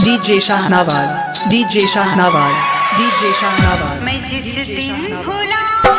DJ Shahnawaz, DJ Shahnawaz, DJ Shahnawaz, मैं जिस दिन भुला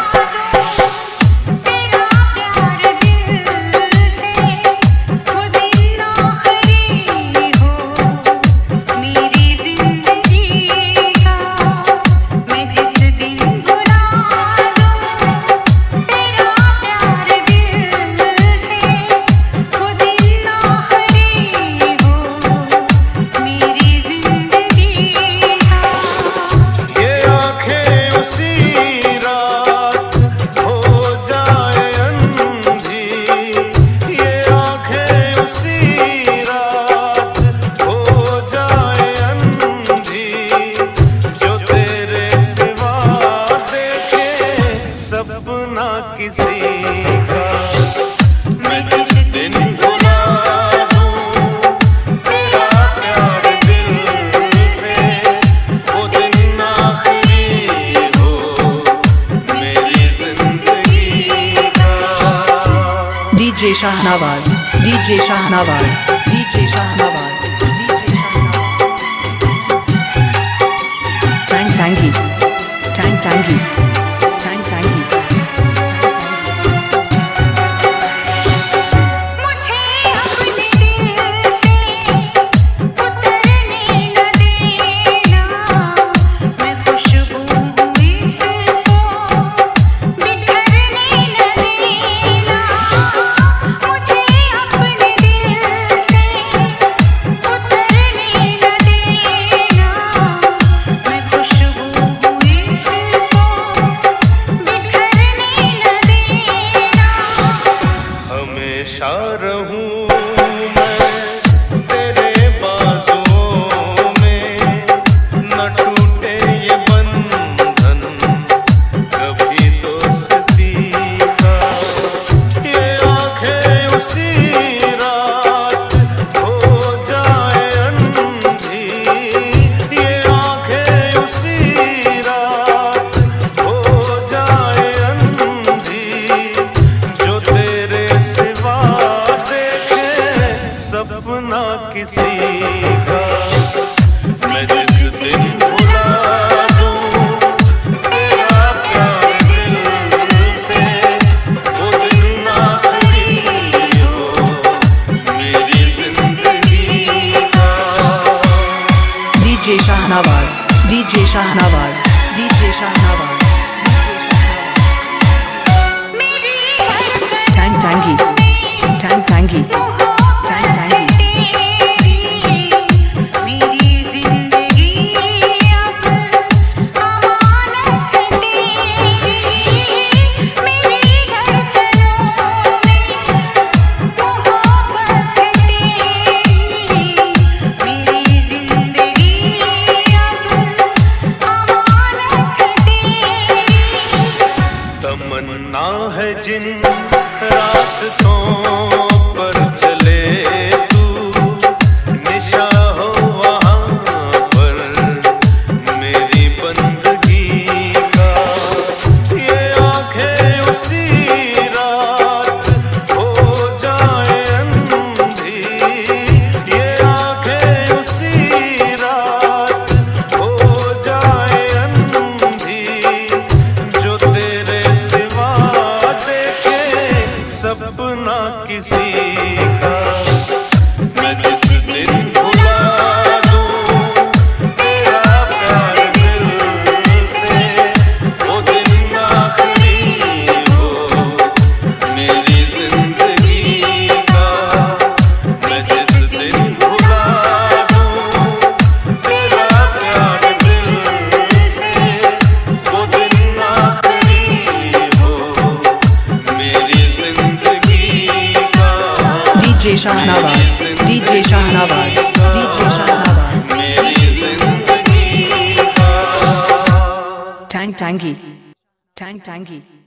किसी का मैं जिस दिन भुला दूं तेरा प्यार दिल से वो दिन आखिरी हो मेरी जिंदगी का। DJ Shahnawaz, DJ Shahnawaz, DJ Shahnawaz, DJ Shahnawaz. Tangi, tangi, tangi. हमेशा रहूं मैं तेरे बाजुओं में न टूटे ये बंधन कभी दोस्ती का। ये आंखें उसी रात हो जाए अंधी, ये आंखें उसी रात हो जाए अंधी जो तेरे सपना किसी का। मैं जिस दिन भुला दूं तेरा प्यार दिल से वो दिन आखिरी हो मेरी जिंदगी का। DJ Shahnawaz, DJ Shahnawaz, DJ Shahnawaz, Tangi, tangi. तमन्ना है जिन रास्तों पर चले तू निशा हो वहाँ पर मेरी बंदगी का। ये आंखें उसी रात हो जाए अंधी, ये आंखें उसी रात हो जाए अंधी जो तेरे सपना किसी का। मैं जिस दिन भुला दूं तेरा प्यार दिल से वो दिन आखिरी हो मेरी जिंदगी का। मैं जिस दिन भुला दूं तेरा प्यार दिल से वो दिन आखिरी हो मेरी DJ Shahnawaz, DJ Shahnawaz, DJ Shahnawaz, Tangi.